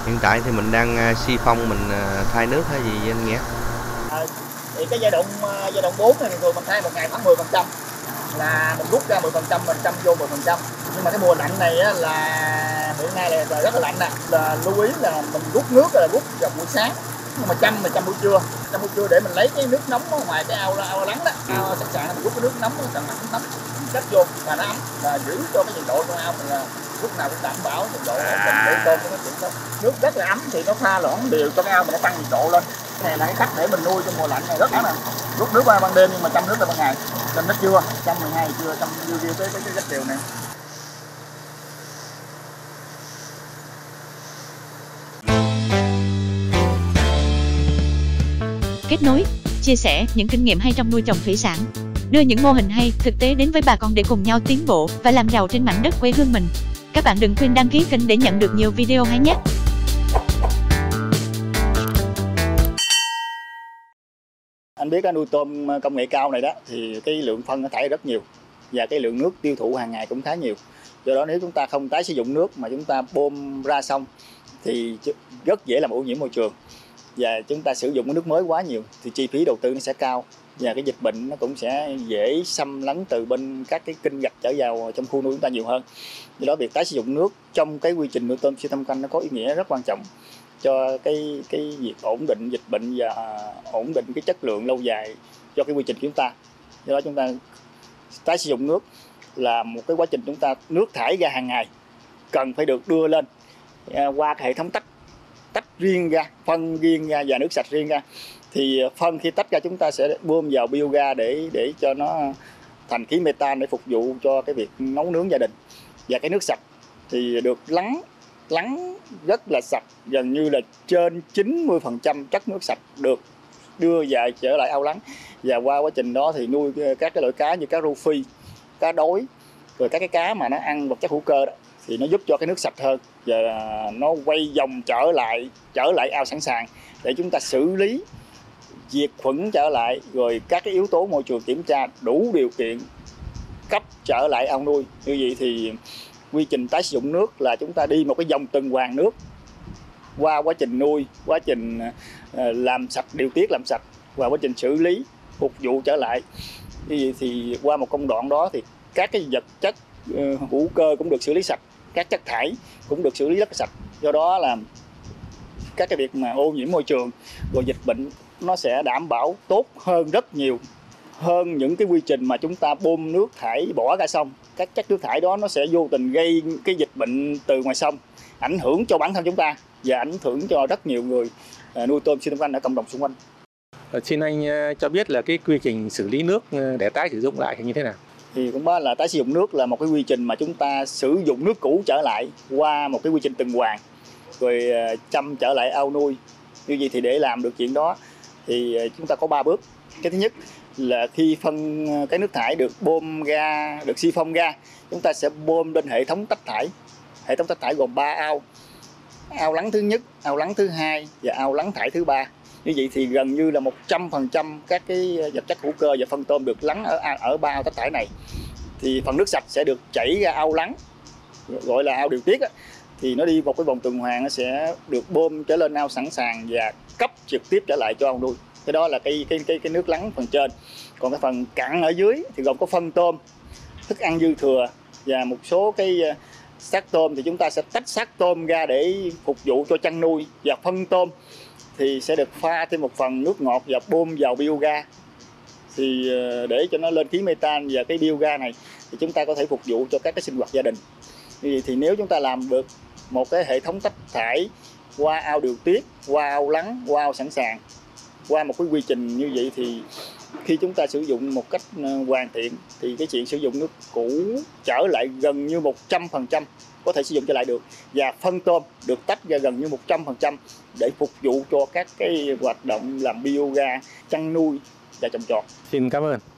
Hiện tại thì mình đang xi phong, mình thay nước hay gì anh Nghĩa? Thì cái giai đoạn 4 thì thường mình thay một ngày khoảng 10%, là mình rút ra 10%, mình chăm vô 10%. Nhưng mà cái mùa lạnh này á, là hiện nay là rất là lạnh nè, là lưu ý là mình rút nước là rút vào buổi sáng, nhưng mà chăm buổi trưa, để mình lấy cái nước nóng ở ngoài cái ao lắng đó, ao sẵn sàng mình rút cái nước nóng nó nóng chất vô và nó ấm, và giữ cho cái nhiệt độ trong ao mình là lúc nào cũng đảm bảo nhiệt độ ổn định để tôm nó chuyển tốt. Nước rất là ấm thì nó pha loãng đều cho cái ao mình, nó tăng nhiệt độ lên. Cái này là cái cách để mình nuôi trong mùa lạnh này rất là rút nước qua ban đêm nhưng mà chăm nước là ban ngày. Chăm nước trưa, chăm 12 giờ trưa, chăm riêu tới cái rất đều này. Kết nối, chia sẻ những kinh nghiệm hay trong nuôi trồng thủy sản, đưa những mô hình hay, thực tế đến với bà con để cùng nhau tiến bộ và làm giàu trên mảnh đất quê hương mình. Các bạn đừng quên đăng ký kênh để nhận được nhiều video hay nhé. Anh biết nuôi tôm công nghệ cao này đó thì cái lượng phân nó thải rất nhiều và cái lượng nước tiêu thụ hàng ngày cũng khá nhiều. Do đó nếu chúng ta không tái sử dụng nước mà chúng ta bơm ra xong thì rất dễ làm ô nhiễm môi trường, và chúng ta sử dụng cái nước mới quá nhiều thì chi phí đầu tư nó sẽ cao và cái dịch bệnh nó cũng sẽ dễ xâm lấn từ bên các cái kênh rạch trở vào trong khu nuôi chúng ta nhiều hơn. Do đó việc tái sử dụng nước trong cái quy trình nuôi tôm siêu thâm canh nó có ý nghĩa rất quan trọng cho cái việc ổn định dịch bệnh và ổn định cái chất lượng lâu dài cho cái quy trình của chúng ta. Do đó chúng ta tái sử dụng nước là một cái quá trình chúng ta nước thải ra hàng ngày cần phải được đưa lên qua cái hệ thống tách riêng ra, phân riêng ra và nước sạch riêng ra. Thì phân khi tách ra chúng ta sẽ bơm vào bioga để cho nó thành khí metan để phục vụ cho cái việc nấu nướng gia đình. Và cái nước sạch thì được lắng rất là sạch, gần như là trên 90% chất nước sạch được đưa về trở lại ao lắng. Và qua quá trình đó thì nuôi các cái loại cá như cá rô phi, cá đối, rồi các cái cá mà nó ăn vật chất hữu cơ đó, thì nó giúp cho cái nước sạch hơn và nó quay vòng trở lại ao sẵn sàng để chúng ta xử lý, diệt khuẩn trở lại, rồi các cái yếu tố môi trường kiểm tra đủ điều kiện cấp trở lại ao nuôi. Như vậy thì quy trình tái sử dụng nước là chúng ta đi một cái vòng tuần hoàn nước qua quá trình nuôi, quá trình làm sạch, điều tiết làm sạch và quá trình xử lý phục vụ trở lại. Như vậy thì qua một công đoạn đó thì các cái vật chất hữu cơ cũng được xử lý sạch, các chất thải cũng được xử lý rất sạch. Do đó là các cái việc mà ô nhiễm môi trường rồi dịch bệnh nó sẽ đảm bảo tốt hơn rất nhiều hơn những cái quy trình mà chúng ta bơm nước thải bỏ ra sông. Các chất nước thải đó nó sẽ vô tình gây cái dịch bệnh từ ngoài sông, ảnh hưởng cho bản thân chúng ta và ảnh hưởng cho rất nhiều người nuôi tôm siêu thâm canh ở cộng đồng xung quanh. Xin anh cho biết là cái quy trình xử lý nước để tái sử dụng lại như thế nào? Thì cũng đó là tái sử dụng nước là một cái quy trình mà chúng ta sử dụng nước cũ trở lại qua một cái quy trình tuần hoàn rồi chăm trở lại ao nuôi. Như vậy thì để làm được chuyện đó thì chúng ta có 3 bước. Cái thứ nhất là khi phân cái nước thải được bơm ra, được xi phong ra, chúng ta sẽ bơm lên hệ thống tách thải. Hệ thống tách thải gồm 3 ao. Ao lắng thứ nhất, ao lắng thứ hai và ao lắng thải thứ 3. Như vậy thì gần như là 100% các cái vật chất hữu cơ và phân tôm được lắng ở 3 ao tách thải này. Thì phần nước sạch sẽ được chảy ra ao lắng, gọi là ao điều tiết á, thì nó đi một cái vòng tuần hoàn, nó sẽ được bơm trở lên ao sẵn sàng và cấp trực tiếp trở lại cho ao nuôi. Cái đó là cái nước lắng phần trên. Còn cái phần cặn ở dưới thì gồm có phân tôm, thức ăn dư thừa và một số cái xác tôm, thì chúng ta sẽ tách xác tôm ra để phục vụ cho chăn nuôi, và phân tôm thì sẽ được pha thêm một phần nước ngọt và bơm vào bioga thì để cho nó lên khí metan, và cái bioga này thì chúng ta có thể phục vụ cho các cái sinh hoạt gia đình. Thì nếu chúng ta làm được một cái hệ thống tách thải qua ao điều tiết, qua ao lắng, qua ao sẵn sàng, qua một cái quy trình như vậy thì khi chúng ta sử dụng một cách hoàn thiện thì cái chuyện sử dụng nước cũ trở lại gần như 100% có thể sử dụng trở lại được, và phân tôm được tách ra gần như 100% để phục vụ cho các cái hoạt động làm bioga, chăn nuôi và trồng trọt. Xin cảm ơn.